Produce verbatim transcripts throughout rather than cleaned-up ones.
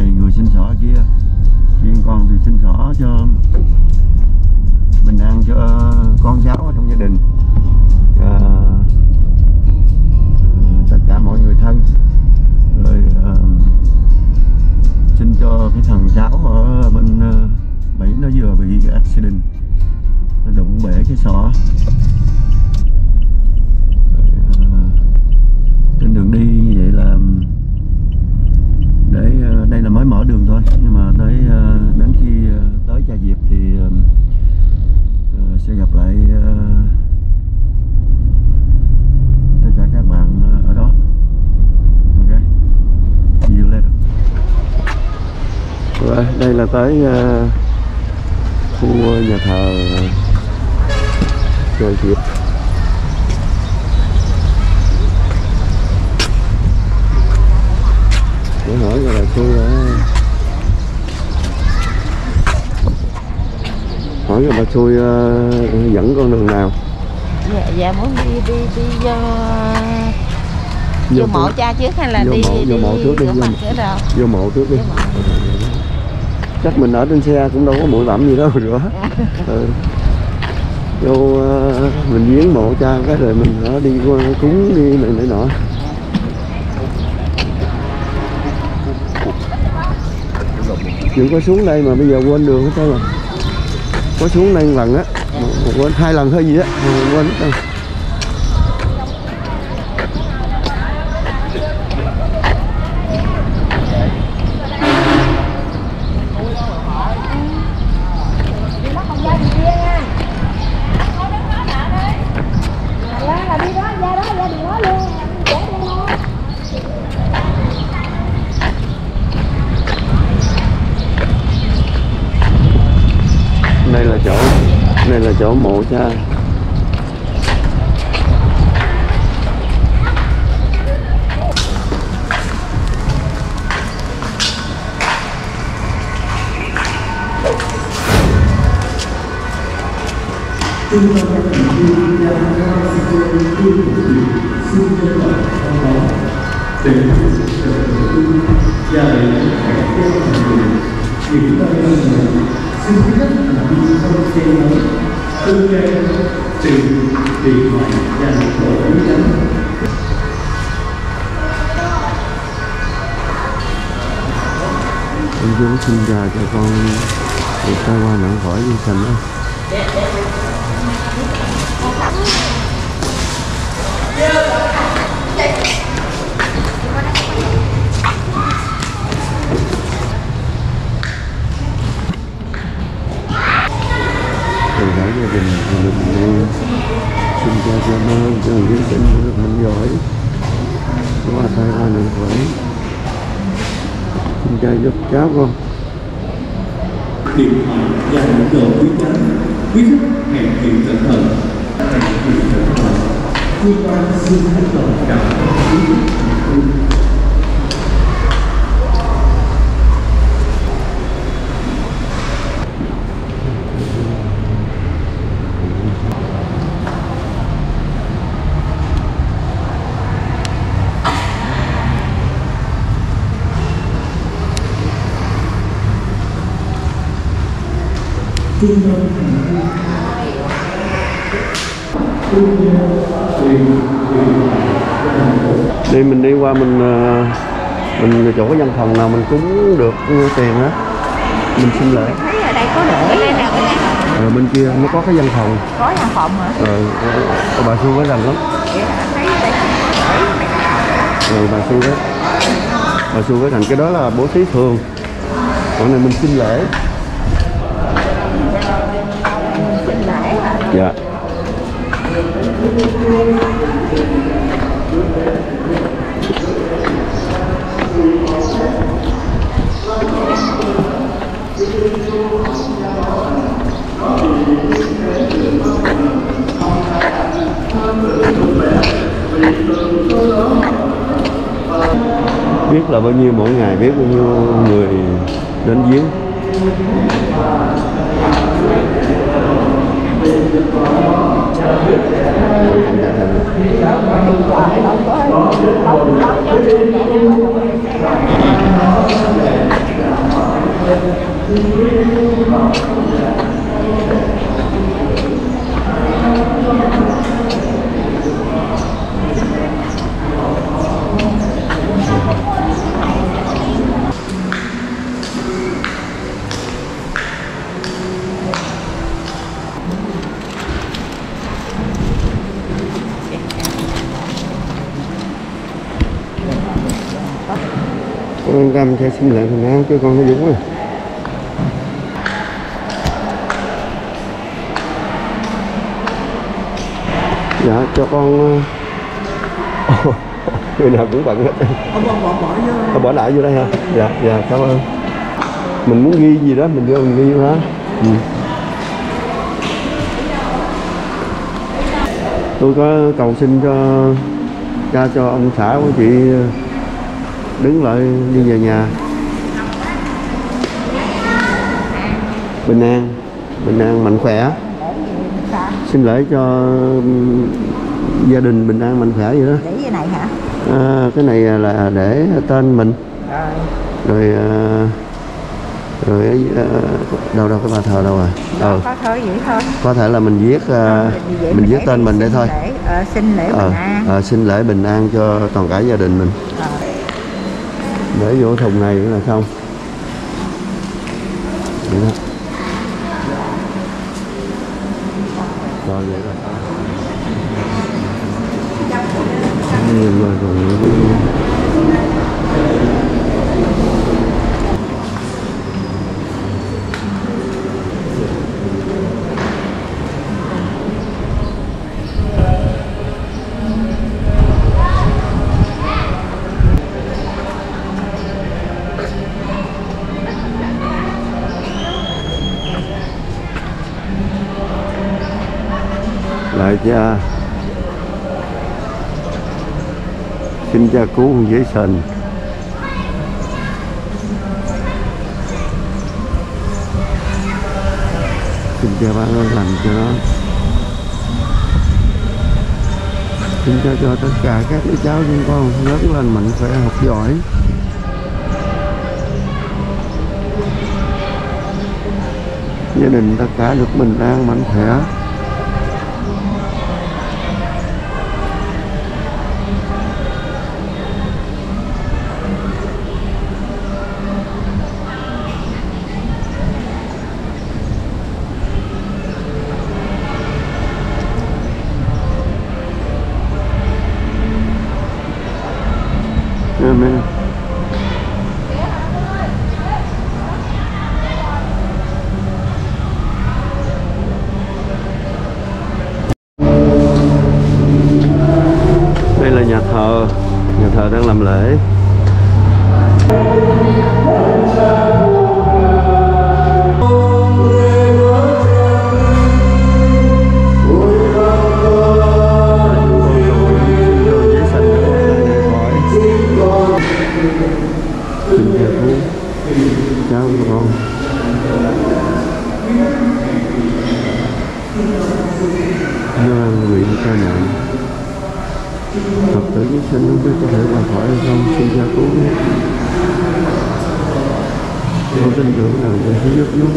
này người xin xỏ ở kia, riêng con thì xin xỏ cho bình an cho con cháu ở trong gia đình, à, tất cả mọi người thân, rồi à, xin cho cái thằng cháu ở bên Mỹ nó vừa bị accident, nó đụng bể cái xỏ. Rồi, à, trên đường đi như vậy là để đây là mới mở đường thôi, nhưng mà tới đến khi tới Cha Diệp thì uh, sẽ gặp lại uh, tất cả các bạn ở đó. Ok, see you later. Rồi, đây là tới uh, khu nhà thờ Cha Diệp. Để hỏi là bà Xui đã hỏi là bà Xui uh, dẫn con đường nào? Dạ, dạ muốn đi đi đi vô vô, vô mộ cha trước hay là vô đi mộ, đi vô mộ trước đi, vô, đâu? Vô mộ trước đi. Vô mộ. Chắc mình ở trên xe cũng đâu có bụi bặm gì đâu rửa. Ừ. Vô uh, mình viếng mộ cha cái rồi mình ở đi qua cúng đi này này nọ. Chuyện có xuống đây mà bây giờ quên đường hết trơn rồi. Có xuống đây một lần á, quên hai lần thôi gì á, quên hết trơn. Đây là chỗ đây là chỗ mộ cha. Xin thứ nhất là đi không xe lớn, ưu kê, trừ, điện thoại và một bộ túi trắng. Anh Dũng xin chào cho con được tai qua nạn khỏi đi thành đó. Từ cả gia đình được mình xin cho cho nó cho những sinh được mạnh giỏi qua tai qua nạn khỏi. Xin chào giúp cháu con. Điện thoại và một đồ quý trắng. Quý khách hẹn hiện cẩn thận. Hẹn hiện cẩn thận. Cơ quan xin hết lòng cảm ơn quý khách. Đi mình đi qua mình mình chỗ có văn phòng nào mình cúng được tiền á mình xin lễ. Thấy ở đây có để đây nào bên đây. Ở bên kia nó có cái văn phòng. Có văn phòng hả? Ờ, bà Xui có rành lắm. Thấy ở đây Rồi bà Xui đó, bà Xui có rành, cái đó là bố thí thường. Còn này mình xin lễ. xin lễ hả? Dạ. Biết là bao nhiêu mỗi ngày, biết bao nhiêu người đến viếng. Con Cam cho xin lại thằng An chứ con nó Dũng rồi. Dạ cho con oh, người nào cũng bận hết. Bỏ, bỏ, bỏ, vô. Bỏ lại vô đây hả? Dạ dạ cảm ơn. Mình muốn ghi gì đó mình vô mình ghi vô hả? Ừ. Tôi có cầu xin cho cha cho ông xã của chị đứng lại đi về nhà bình an, bình an mạnh khỏe, xin lễ cho gia đình bình an mạnh khỏe vậy đó. Để cái này hả? À, cái này là để tên mình rồi rồi, rồi đâu đâu cái bà thờ đâu rồi? Ờ. Có thôi vậy thôi. Có thể là mình viết uh, mình, mình viết tên mình đây thôi. Lễ, uh, xin lễ ờ, bình an. Ờ, xin lễ bình an cho toàn cả gia đình mình. Ờ. Để vô thùng này nữa là xong. Vậy đó. Rồi vậy rồi. Rồi rồi rồi. Lại cha xin cha cứu dễ sình. Xin cha ban ơn lành cho nó. Xin cha cho tất cả các đứa cháu chúng con lớn lên mạnh khỏe học giỏi. Gia đình tất cả được bình an mạnh khỏe. Amen. Đây là nhà thờ, nhà thờ đang làm lễ. Cháu của con do nguyện ca nạn Phật tử nhất sinh không biết có thể qua khỏi hay không, xin cha cứu. Con tin tưởng rằng con sẽ giúp giúp.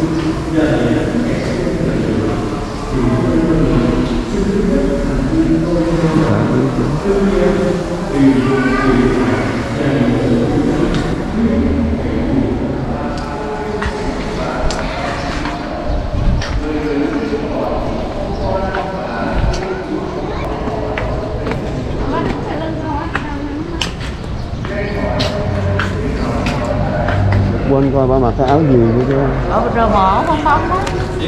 Tạ ơn Chúa. Quên coi bà mặc cái áo gì nữa chứ. Ờ, rồi bỏ bông bông đó.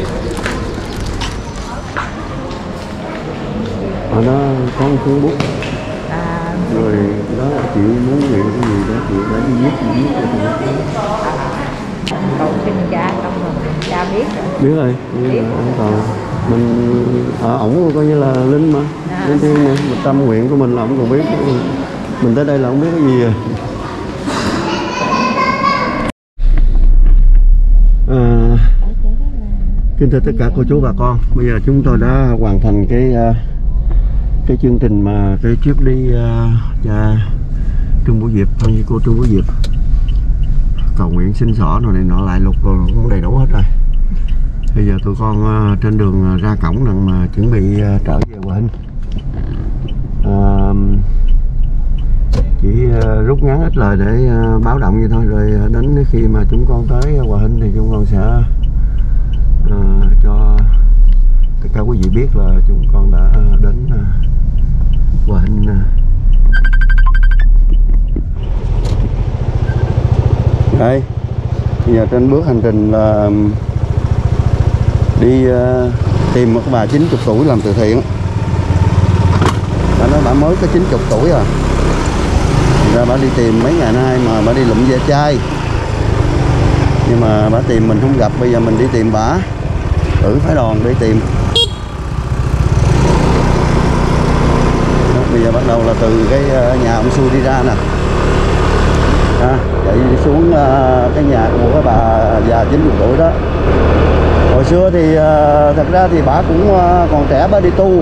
Ở đó có một cuốn bút. À. Rồi đó chị muốn nguyện cái gì đó chị đã đi viết chị viết cho chị. Cầu xin cha xong rồi cha biết rồi. Biết rồi, biết rồi. Còn mình ở ổng coi như là linh mà. À. Linh thiên mà, mình tâm nguyện của mình là ổng còn biết. Mình tới đây là không biết cái gì rồi. À, kính thưa tất cả cô chú bà con, bây giờ chúng tôi đã hoàn thành cái cái chương trình mà cái trip đi uh, Trung Vũ Diệp, con với cô Trung Vũ Diệp cầu nguyện xin xỏ rồi này nọ lại lục rồi cũng đầy đủ hết rồi. Bây giờ tụi con uh, trên đường ra cổng rằng mà chuẩn bị uh, trở về Hòa Hinh. Uh, chỉ uh, rút ngắn ít lời để uh, báo động vậy thôi, rồi uh, đến khi mà chúng con tới Hòa Hinh thì chúng con sẽ uh, cho tất cả quý vị biết là chúng con đã đến uh, Hòa Hinh. Uh. Đây, bây giờ trên bước hành trình là đi uh, tìm một bà chín mươi tuổi làm từ thiện. Bà nói bà mới có chín mươi tuổi à. Ra bà đi tìm mấy ngày nay mà bà đi lụm ve chai. Nhưng mà bà tìm mình không gặp, bây giờ mình đi tìm bà. Thử phái đoàn đi tìm. Đó, bây giờ bắt đầu là từ cái nhà ông Xui đi ra nè. À, chạy xuống uh, cái nhà của cái bà già chín mươi tuổi đó. Hồi xưa thì uh, thật ra thì bà cũng uh, còn trẻ, bà đi tu.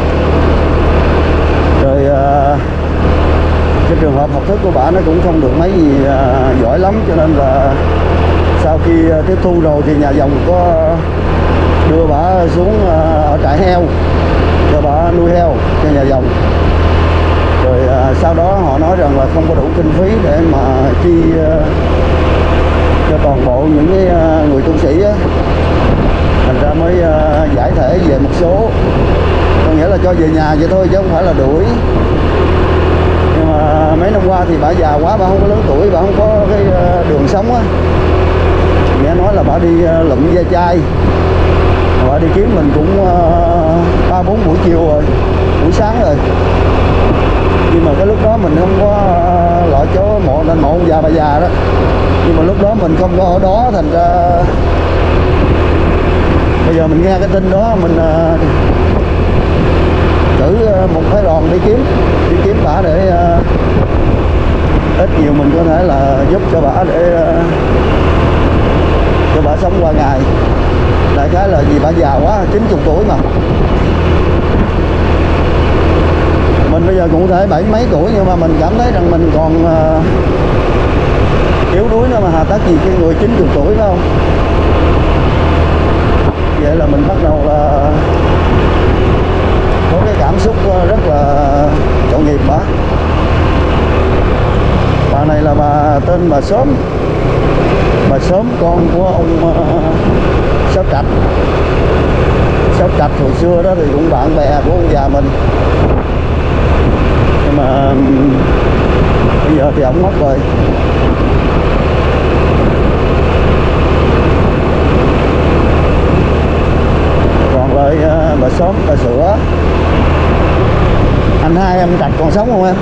Rồi uh, cái trường hợp học thức của bà nó cũng không được mấy gì uh, giỏi lắm, cho nên là sau khi uh, tiếp thu rồi thì nhà dòng có đưa bà xuống uh, ở trại heo cho bà nuôi heo cho nhà dòng. Rồi uh, sau đó họ nói rằng là không có đủ kinh phí để mà chi uh, cho toàn bộ những cái uh, người tu sĩ á, thành ra mới uh, giải thể về một số, có nghĩa là cho về nhà vậy thôi chứ không phải là đuổi. Nhưng mà mấy năm qua thì bà già quá, bà không có lớn tuổi, bà không có cái uh, đường sống á. Nghe nói là bà đi uh, lụm ve chai, bà đi kiếm mình cũng ba uh, bốn buổi chiều rồi, buổi sáng rồi. Nhưng mà cái lúc đó mình không có uh, loại chỗ mộ nên mộ ông già bà già đó. Nhưng mà lúc đó mình không có ở đó, thành ra bây giờ mình nghe cái tin đó mình uh, cử uh, một phái đoàn đi kiếm đi kiếm bà để uh, ít nhiều mình có thể là giúp cho bà để uh, cho bà sống qua ngày. Đại khái là vì bà già quá, chín mươi tuổi mà. Mình bây giờ cũng thể bảy mấy tuổi nhưng mà mình cảm thấy rằng mình còn uh, yếu đuối nữa mà hà tất gì cái người chín mươi tuổi phải không? Vậy là mình bắt đầu là có cái cảm xúc rất là tội nghiệp bà. Bà này là bà tên bà Sớm. Bà Sớm con của ông uh, Sáu Trạch. Sáu Trạch hồi xưa đó thì cũng bạn bè của ông già mình. Nhưng mà um, bây giờ thì ông mất rồi. Còn lại uh, bà Sớm, bà Sữa. Anh hai em Trạch còn sống không em?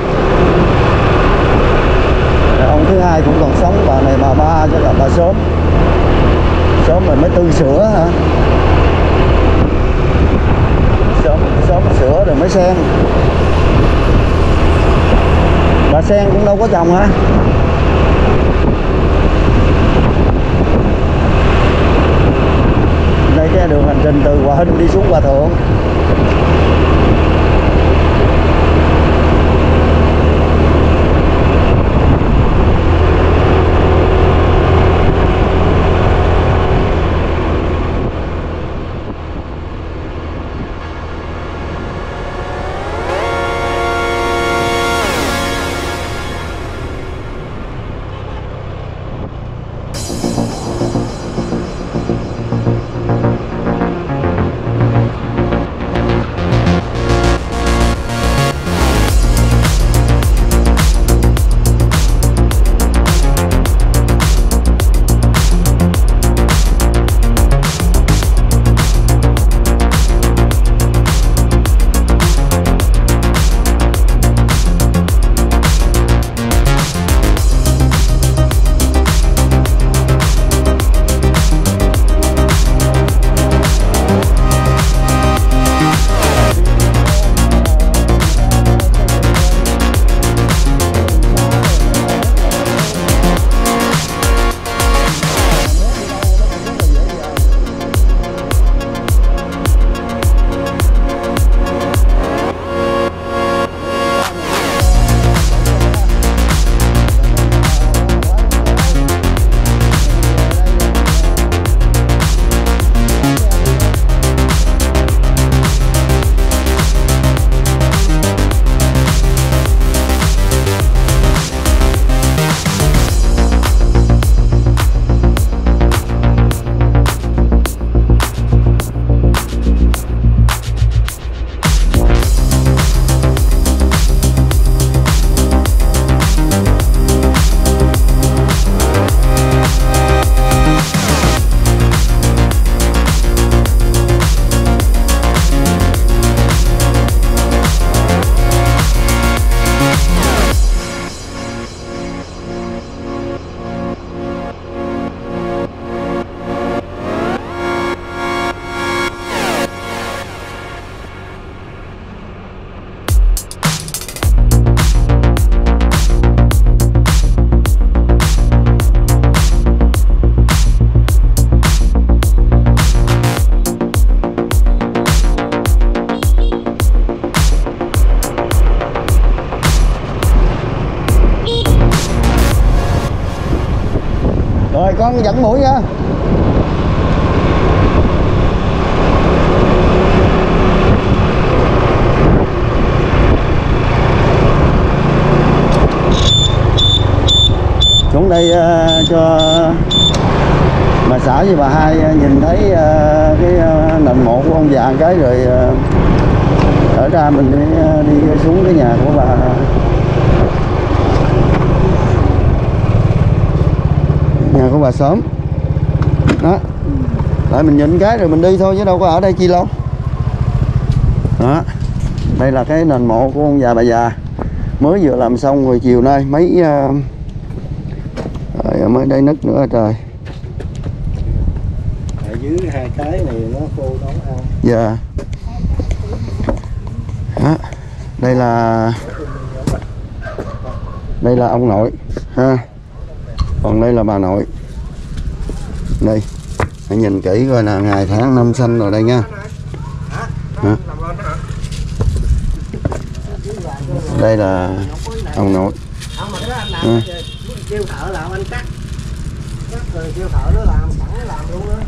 Ông thứ hai cũng còn sống, bà này bà ba chứ là bà Sớm. Sớm rồi mới Tư Sữa hả? Sớm, sớm Sữa rồi mới Sen. Bà Sen cũng đâu có chồng hả? Đây cái đường hành trình từ Hòa Hinh đi xuống Hòa Thượng. con dẫn mũi nha. Xuống đây uh, cho bà xã với bà hai nhìn thấy uh, cái uh, nền mộ của ông già cái rồi uh, ở ra mình đi, uh, đi xuống cái nhà của bà. Nhà của bà xóm đó, lại mình nhìn cái rồi mình đi thôi chứ đâu có ở đây chi lâu. Đó, đây là cái nền mộ của ông già bà già mới vừa làm xong rồi, chiều nay mấy uh, rồi mới đây nứt nữa trời. Ở dưới hai cái này nó khô nó ăn. Dạ. Đó, đây là đây là ông nội ha, còn đây là bà nội. Đây hãy nhìn kỹ coi là ngày tháng năm sinh rồi đây nha. Hả? Đây là ông nội. À. Kêu thợ làm anh cắt, cắt rồi kêu thợ nó làm sẵn làm luôn đó.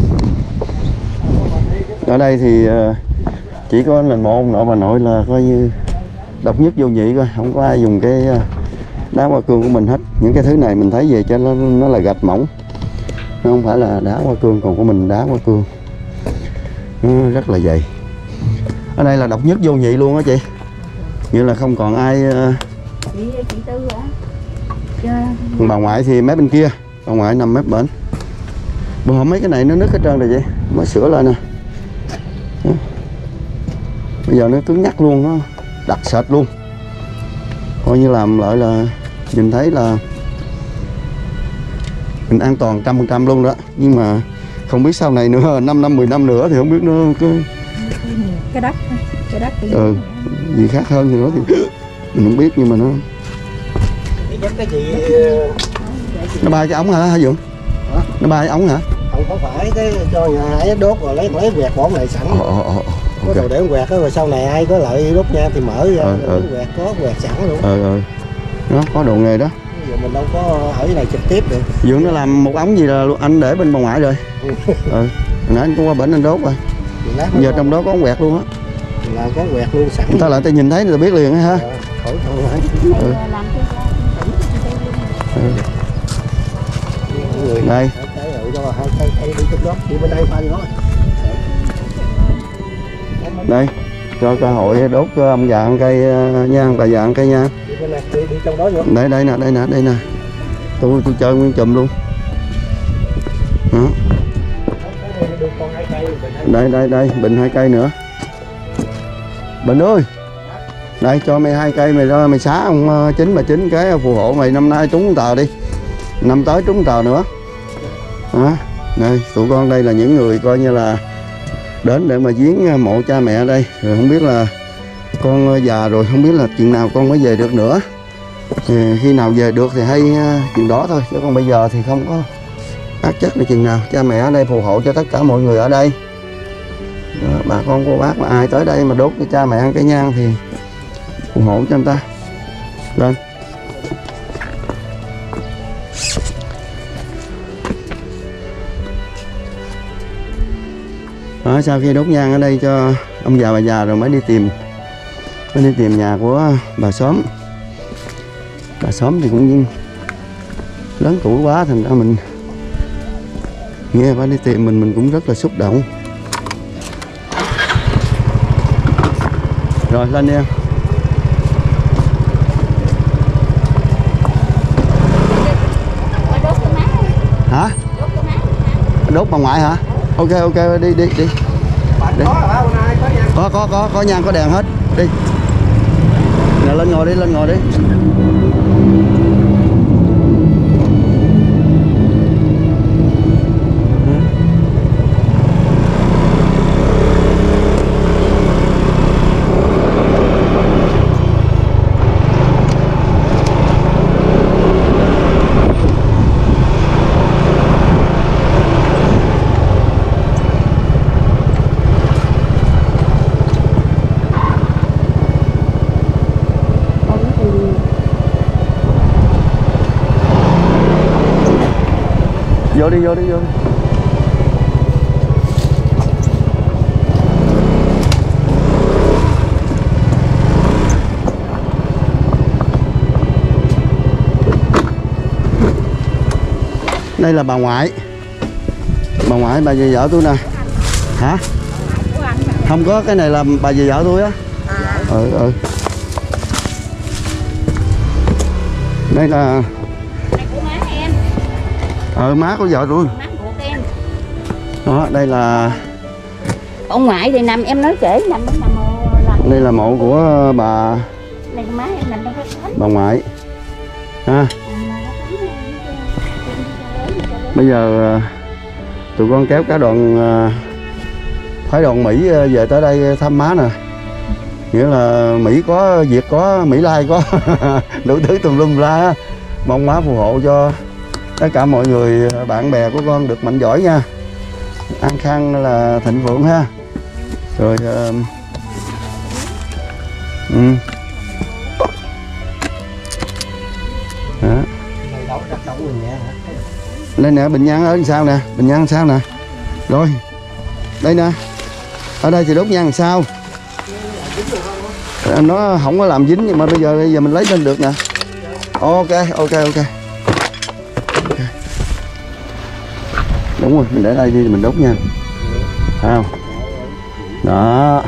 Ở đây thì chỉ có nền mộ ông nội bà nội là coi như độc nhất vô nhị, coi không có ai dùng cái đá hoa cương của mình hết. Những cái thứ này mình thấy về cho nó nó là gạch mỏng, nó không phải là đá hoa cương, còn của mình đá hoa cương nó rất là dày. Ở đây là độc nhất vô nhị luôn á chị, như là không còn ai. Chị, chị Tư hả? Bà ngoại thì mép bên kia, bà ngoại nằm mép bển. Bữa hôm mấy cái này nó nứt hết trơn rồi chị, mới sửa lại nè. Bây giờ nó cứng nhắc luôn, nó đặc sệt luôn, coi như làm lại là nhìn thấy là mình an toàn trăm phần trăm luôn đó. Nhưng mà không biết sau này nữa, năm năm mười năm nữa thì không biết nó cái cái đất cái đất ừ, gì khác hơn thì nó thì mình không biết, nhưng mà nó cái gì nó bay cái ống hả hả Dũng? Hả? Nó bay cái ống hả? Không có phải cái cho nhà ấy đốt rồi lấy lấy quẹt bỏ này sẵn. Ồ, ồ, ồ, Có okay. đồ để quẹt đó, rồi sau này ai có lợi đốt nha thì mở ra Ừ, ừ. quẹt, có quẹt sẵn luôn. Ừ, ừ. Nó có đồ nghề đó. Giờ mình đâu có ở cái này trực tiếp được. Dũng nó làm một ống gì là anh để bên bà ngoại rồi. Ừ. Hồi nãy anh cũng qua bển anh đốt rồi. Giờ trong đó có ống quẹt luôn á. Là có quẹt luôn sẵn. Người ta lại ta nhìn thấy người ta biết liền á ha. À, khỏi không phải. Ừ. Ừ. Người Đây. cái rồi cho hai cây cây đi trong đó, đi bên đây pha nó. Đây, cho cơ hội đốt cho ông già ăn cây nha, bà già ăn cây nha. Đi bên này, đi, đi trong đó nữa. Đây đây nè, đây nè, đây nè. Tôi tôi chơi nguyên chùm luôn. Đó. Đây đây đây, bình hai cây nữa. Bình ơi. Đây cho mày hai cây mày ra mày xá ông Chính bà Chính cái phù hộ mày năm nay trúng tờ đi. Năm tới trúng tờ nữa. Đó. Đây, tụi con đây là những người coi như là đến để mà viếng mộ cha mẹ ở đây. Rồi không biết là con già rồi, không biết là chuyện nào con mới về được nữa. Thì khi nào về được thì hay chuyện đó thôi, chứ còn bây giờ thì không có ác chắc là chừng nào. Cha mẹ ở đây phù hộ cho tất cả mọi người ở đây. Đó, bà con cô bác mà ai tới đây mà đốt cho cha mẹ ăn cái nhang thì phù hộ cho anh ta. Lên. Đó, sau khi đốt nhang ở đây cho ông già bà già rồi mới đi tìm mới đi tìm nhà của bà xóm. Bà xóm thì cũng lớn tuổi quá, thành ra mình nghe bà đi tìm mình mình cũng rất là xúc động. Rồi lên đi em. Hả? Đốt bà ngoại hả? Ok ok đi đi đi. Đi. Có có có có nhang có đèn hết. Đi. Nè lên ngồi đi, lên ngồi đi. Vô đi, vô đi, vô đi. Đây là bà ngoại. Bà ngoại, bà về vợ tôi nè. Hả? Không có, cái này là bà về vợ tôi á. Ừ, ừ. Đây là... Này của má em. Ờ, má của vợ tôi. Má của em. Đó, đây là... Ông ngoại thì nằm, em nói kể nằm ở nằm ở... Đây là mộ của bà... Này má em nằm trong cái thánh. Bà ngoại. Ha. Bây giờ tụi con kéo cả đoàn phái đoàn Mỹ về tới đây thăm má nè. Nghĩa là Mỹ có, Việt có, Mỹ Lai có, đủ thứ tùm lum la. Mong má phù hộ cho tất cả mọi người, bạn bè của con được mạnh giỏi nha, an khang là thịnh vượng ha. Rồi uh, ừ. Đó. Đây nè, bình nhang ở sao nè, bình nhang sao nè. Rồi đây nè, ở đây thì đốt nhang sao nó không có làm dính, nhưng mà bây giờ bây giờ mình lấy lên được nè. Ok ok ok ok, đúng rồi, mình để đây đi, mình đốt nha, phải không? Đó.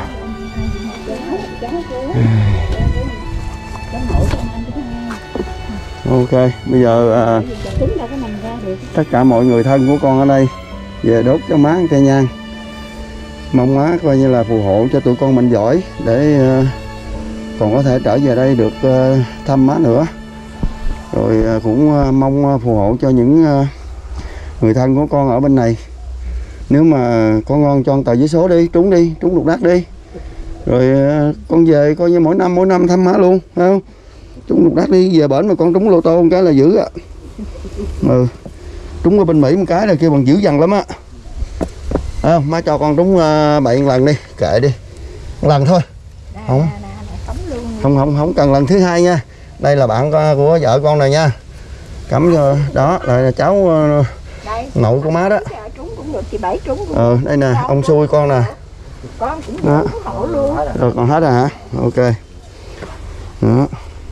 Ok, bây giờ à, tất cả mọi người thân của con ở đây về đốt cho má cây nhang, mong má coi như là phù hộ cho tụi con mạnh giỏi để uh, còn có thể trở về đây được uh, thăm má nữa. Rồi uh, cũng uh, mong phù hộ cho những uh, người thân của con ở bên này. Nếu mà con ngon cho tờ giấy số đi, trúng đi, trúng lục đắc đi. Rồi uh, con về coi như mỗi năm mỗi năm thăm má luôn, phải không? Trúng lục đắc đi, về bển mà con trúng lô tô một cái là dữ á. Ừ. Trúng ở bên Mỹ một cái là kêu bằng dữ dằn lắm á. À, má cho con trúng uh, bảy lần đi, kệ đi. Một lần thôi. Không. Không không không cần lần thứ hai nha. Đây là bạn của vợ con này nha. Cắm cho đó, là cháu uh, nội của má đó. Ờ, đây nè, ông xui con nè. Đó. Rồi còn hết rồi hả? Ok. Đó.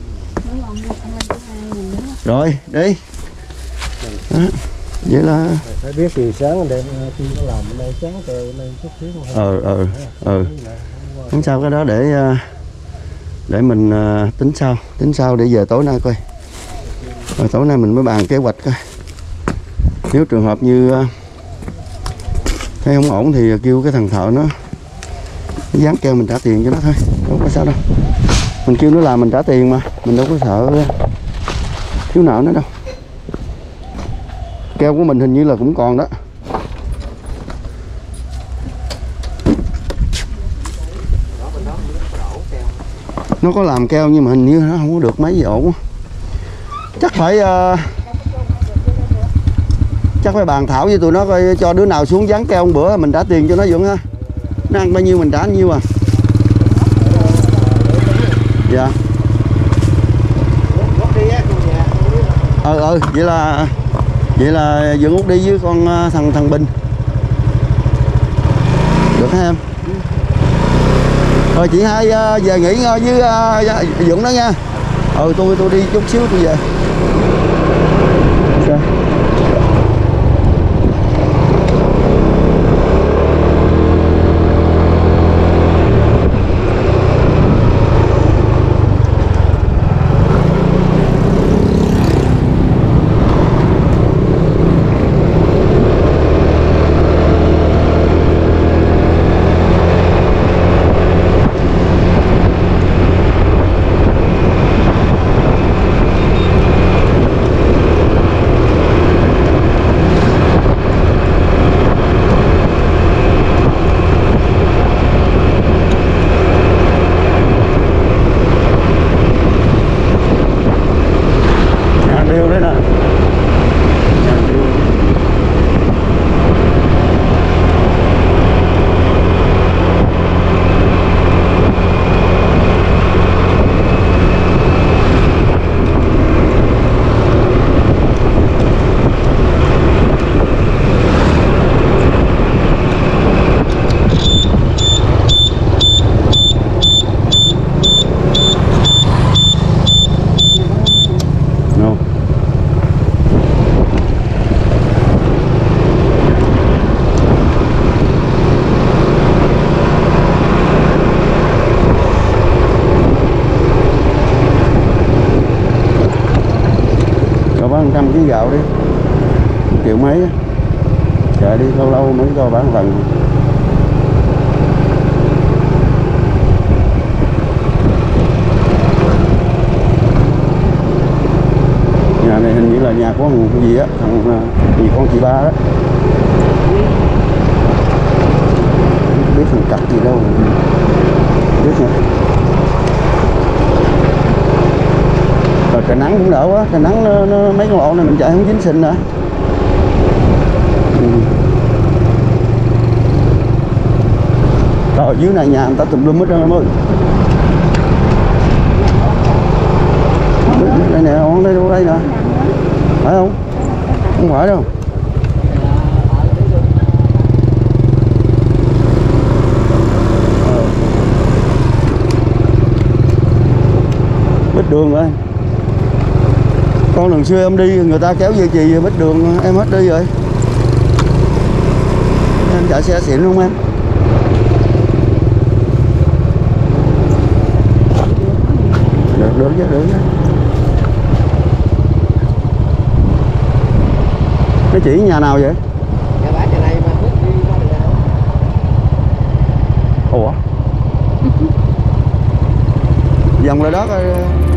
Rồi, đi. Đó. Vậy là phải biết thì sáng đêm khi nó làm bên đây sáng kêu bên đây chút xíu không. ờ ờ ờ không sao, cái đó để để mình tính sau, tính sau để về tối nay coi. Rồi tối nay mình mới bàn kế hoạch coi. Nếu trường hợp như thấy không ổn thì kêu cái thằng thợ nó dán keo mình trả tiền cho nó thôi, không có sao đâu. Mình kêu nó làm mình trả tiền mà, mình đâu có sợ thiếu nợ nó đâu. Keo của mình hình như là cũng còn đó. Nó có làm keo nhưng mà hình như nó không có được mấy gì ổn. Chắc phải uh, chắc phải bàn thảo với tụi nó coi cho đứa nào xuống dán keo một bữa mình trả tiền cho nó Dũng ha. Nó ăn bao nhiêu mình trả bao nhiêu à. Dạ. Ờ ờ vậy là vậy là Dượng Út đi với con thằng thằng Bình được hả em? Rồi chị hai về nghỉ ngơi với Dượng đó nha. Ừ tôi tôi đi chút xíu tôi về. Okay. miếng gạo đi, triệu mấy, chạy đi lâu lâu mới cho bán lần. Nhà này hình như là nhà của thằng gì á, thằng gì con chị ba đó, không biết thằng cặp gì đâu, biết nữa. Rồi trời nắng cũng đỡ quá, trời nắng nó, nó, mấy con lộ này mình chạy không dính sình nữa. Ừ. Rồi dưới này nhà người ta tùm lum hết trơn em ơi. Đây nè, on đây đâu đây nè, phải không? Không phải đâu. Bít đường rồi. Con lần xưa em đi người ta kéo dây chì bít đường em hết đi rồi. Em chạy xe xịn không em? Được, được chứ, được chứ. Nó chỉ nhà nào vậy? Nhà bả nhà này mà bước đi qua đường nào? Ủa? Vòng lại đó coi.